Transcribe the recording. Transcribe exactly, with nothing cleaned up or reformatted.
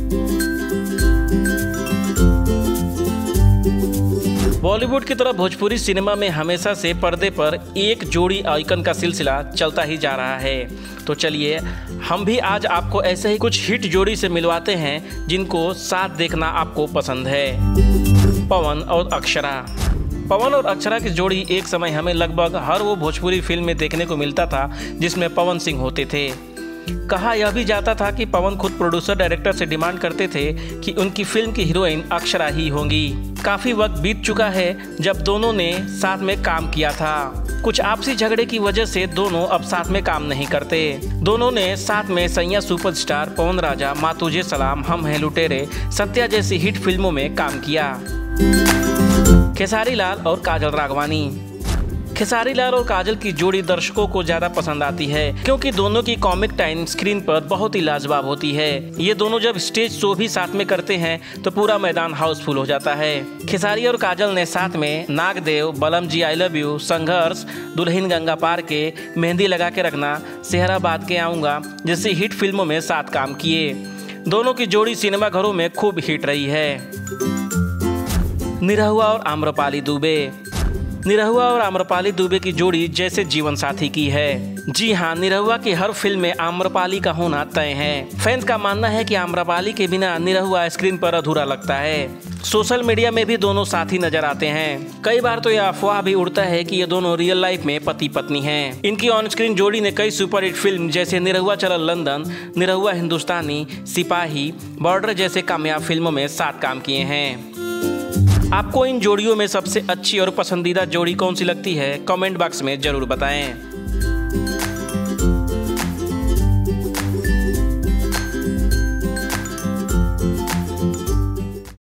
बॉलीवुड की तरह भोजपुरी सिनेमा में हमेशा से पर्दे पर एक जोड़ी आइकन का सिलसिला चलता ही जा रहा है। तो चलिए हम भी आज आपको ऐसे ही कुछ हिट जोड़ी से मिलवाते हैं जिनको साथ देखना आपको पसंद है। पवन और अक्षरा। पवन और अक्षरा की जोड़ी एक समय हमें लगभग हर वो भोजपुरी फिल्म में देखने को मिलता था जिसमें पवन सिंह होते थे। कहा यह भी जाता था कि पवन खुद प्रोड्यूसर डायरेक्टर से डिमांड करते थे कि उनकी फिल्म की हीरोइन अक्षरा ही होंगी। काफ़ी वक्त बीत चुका है जब दोनों ने साथ में काम किया था। कुछ आपसी झगड़े की वजह से दोनों अब साथ में काम नहीं करते। दोनों ने साथ में सैया सुपरस्टार, पवन राजा, माँ तुझे सलाम, हम हैं लुटेरे, सत्या जैसी हिट फिल्मों में काम किया। खेसारी लाल और काजल राघवानी। खेसारी लाल और काजल की जोड़ी दर्शकों को ज्यादा पसंद आती है क्योंकि दोनों की कॉमिक टाइम स्क्रीन पर बहुत ही लाजवाब होती है। ये दोनों जब स्टेज शो भी साथ में करते हैं तो पूरा मैदान हाउसफुल हो जाता है। खेसारी और काजल ने साथ में नागदेव, बलम जी आई लव यू, संघर्ष, दुल्हन गंगा पार के, मेहंदी लगा के रखना, सेहरा बात के आऊँगा जैसी हिट फिल्मों में साथ काम किए। दोनों की जोड़ी सिनेमा घरों में खूब हिट रही है। निरहुआ और आम्रपाली दुबे। निरहुआ और आम्रपाली दुबे की जोड़ी जैसे जीवन साथी की है। जी हाँ, निरहुआ की हर फिल्म में आम्रपाली का होना तय है। फैंस का मानना है कि आम्रपाली के बिना निरहुआ स्क्रीन पर अधूरा लगता है। सोशल मीडिया में भी दोनों साथी नजर आते हैं। कई बार तो यह अफवाह भी उड़ता है कि ये दोनों रियल लाइफ में पति पत्नी हैं। इनकी ऑन स्क्रीन जोड़ी ने कई सुपरहिट फिल्म जैसे निरहुआ चलल लंदन, निरहुआ हिंदुस्तानी, सिपाही, बॉर्डर जैसे कामयाब फिल्मों में साथ काम किए हैं। आपको इन जोड़ियों में सबसे अच्छी और पसंदीदा जोड़ी कौन सी लगती है? कमेंट बॉक्स में जरूर बताएं।